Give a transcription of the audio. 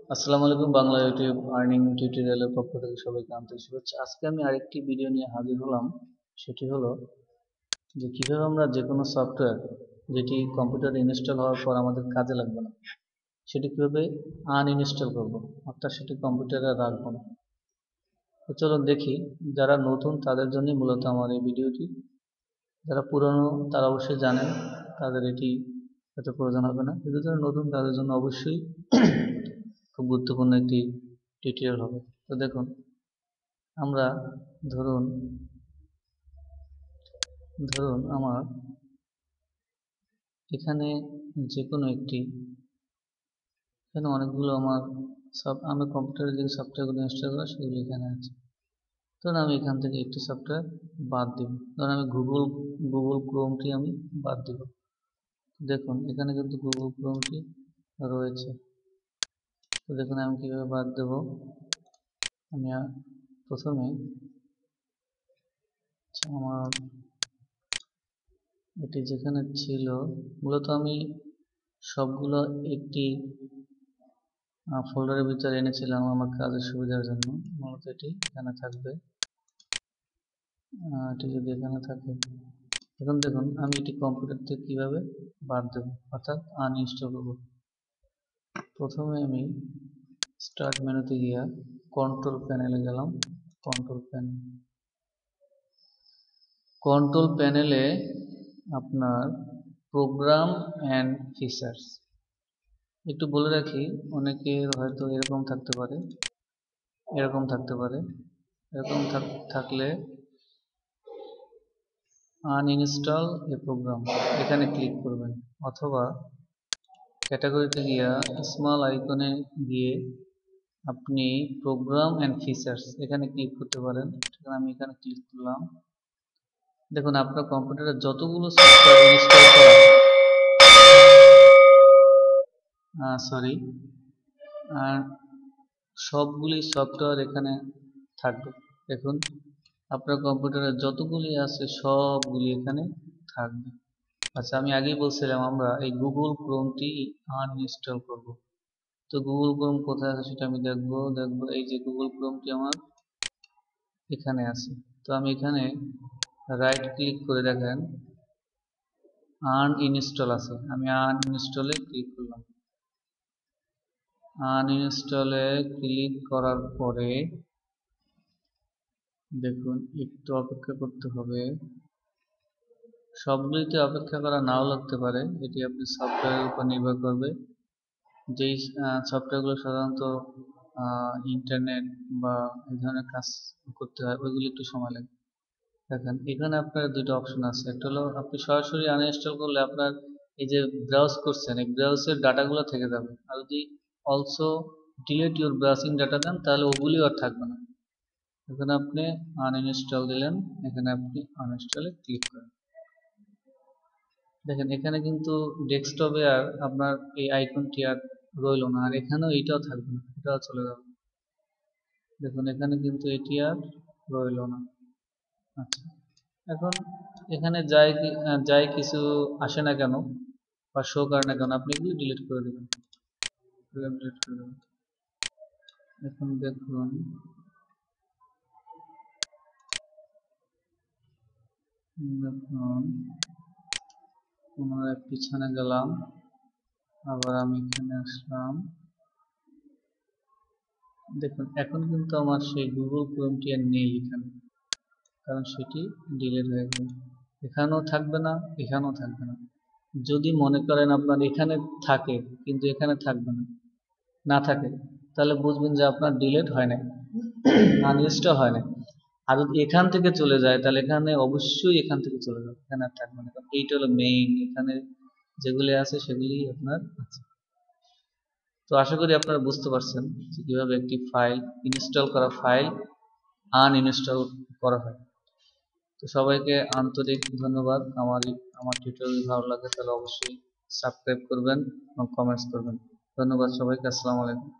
আসসালামু আলাইকুম Bangla YouTube earning টিউটোরিয়ালের পক্ষ থেকে সবাইকে আন্তরিক শুভেচ্ছা। আজকে আমি আরেকটি ভিডিও নিয়ে হাজির হলাম। সেটি হলো যে কিভাবে আমরা যে কোনো সফটওয়্যার যেটি কম্পিউটারে ইনস্টল হওয়ার পর আমাদের কাজে লাগবে না সেটি কিভাবে আনইনস্টল করব, অর্থাৎ সেটি কম্পিউটারে রাখবো না। তো চলুন দেখি। যারা নতুন তাদের জন্যই মূলত আমার এই ভিডিওটি। যারা পুরনো তারা অবশ্যই জানেন, তাদের এটি হয়তো প্রয়োজন হবে না, কিন্তু যারা নতুন তাদের জন্য অবশ্যই খুব গুরুত্বপূর্ণ একটি টিউটোরিয়াল হবে। তো দেখুন, আমরা ধরুন ধরুন আমার এখানে যে কোনো একটি, এখানে অনেকগুলো আমি কম্পিউটারে যে সফটওয়্যারগুলো ইনস্টল করা সেগুলো এখানে আছে। ধরুন আমি এখান থেকে একটি সফটওয়্যার বাদ দিব। ধরুন আমি গুগল ক্রোমটি আমি বাদ দিব। দেখুন এখানে কিন্তু গুগল ক্রোমটি রয়েছে। তো দেখুন আমি কিভাবে বাদ দেব। আমি প্রথমে আমার এটি যেখানে ছিল, মূলত আমি সবগুলো একটি ফোল্ডারের ভিতরে এনেছিলাম আমার কাজের সুবিধার জন্য। মূলত এটি এখানে থাকবে, এটি যদি এখানে থাকে। এখন দেখুন আমি এটি কম্পিউটার থেকে কিভাবে বাদ দেব, অর্থাৎ আনইনস্টল করব। প্রথমে আমি স্টার্ট মেনুতে গিয়ে কন্ট্রোল প্যানেলে গেলাম। কন্ট্রোল প্যানেলে আপনার প্রোগ্রাম অ্যান্ড ফিচার্স, একটু বলে রাখি, অনেকের হয়তো এরকম থাকতে পারে, এরকম থাকলে আনইনস্টল এ প্রোগ্রাম এখানে ক্লিক করবেন, অথবা ক্যাটাগরিতে গিয়ে স্মল আইকনে গিয়ে আপনি প্রোগ্রাম অ্যান্ড ফিচার্স এখানে ক্লিক করতে পারেন। আমি এখানে ক্লিক করলাম। দেখুন আপনার কম্পিউটারে যতগুলো সফটওয়্যার ইনস্টল করা সবগুলি সফটওয়্যার এখানে থাকবে। দেখুন আপনার কম্পিউটারে যতগুলি আছে সবগুলি এখানে থাকবে। আচ্ছা, আমি আগেই বলছিলাম আমরা এই গুগল ক্রোমটি আনইনস্টল করব। তো গুগল ক্রোম কোথায় আছে সেটা আমি দেখব। এই যে গুগল ক্রোমটি আমার এখানে আছে। তো আমি এখানে রাইট ক্লিক করে দেখেন আনইনস্টল আছে, আমি আনইনস্টলে ক্লিক করলাম। আনইনস্টলে ক্লিক করার পরে দেখুন একটু অপেক্ষা করতে হবে। সবগুলিতে অপেক্ষা করা নাও লাগতে পারে, এটি আপনি সফটওয়্যারের উপর নির্ভর করবে। যেই সফটওয়্যারগুলো সাধারণত ইন্টারনেট বা এই ধরনের কাজ করতে হয় ওইগুলি একটু সময় লাগে। দেখেন এখানে আপনার দুটো অপশন আছে। একটা হলো আপনি সরাসরি আনইনস্টল করলে আপনার এই যে ব্রাউজ করছেন এই ব্রাউজের ডাটাগুলো থেকে যাবে, আর যদি also delete your browsing data then তাহলে ওগুলিও আর থাকবে না। এখানে আপনি আনইনস্টল দিলেন, এখানে আপনি আনইনস্টলে ক্লিক করেন। দেখেন এখানে কিন্তু ডেস্কটপে আর আপনার এই আইকনটি আর রইল না, আর এখানেও এইটাও থাকবে না, এটাও চলে যাবে। দেখুন এখানে কিন্তু এটি আর রইল না। আচ্ছা, এখন এখানে যাই কিছু আসে না কেন বা শো করে না কেন, আপনি এগুলো ডিলিট করে দেবেন। এখন দেখুন পুনরায় পিছনে গেলাম, আবার আমি এখানে আসলাম। দেখুন এখন কিন্তু আমার সেই গুগল ক্রোমটি আর নেই এখানে, কারণ সেটি ডিলিট হয়ে গেল। এখানেও থাকবে না, এখানেও থাকবে না। যদি মনে করেন আপনার এখানে থাকে কিন্তু এখানে থাকবে না, না থাকে, তাহলে বুঝবেন যে আপনার ডিলিট হয় নাই, আনইনস্টল হয় নাই। আর যদি এখান থেকে চলে যায় তাহলে এখানে অবশ্যই এখান থেকে চলে যাবে, এখানে আর থাকবে না। এইটা হলো মেইন, এখানে যেগুলি আছে সেগুলি আপনার আছে। তো আশা করি আপনারা বুঝতে পারছেন যে কিভাবে একটি ফাইল ইনস্টল করা ফাইল আনইনস্টল করা হয়। তো সবাইকে আন্তরিক ধন্যবাদ। আমার টিউটোরিয়াল ভালো লাগে তাহলে অবশ্যই সাবস্ক্রাইব করবেন এবং কমেন্টস করবেন। ধন্যবাদ সবাইকে। আসসালামু আলাইকুম।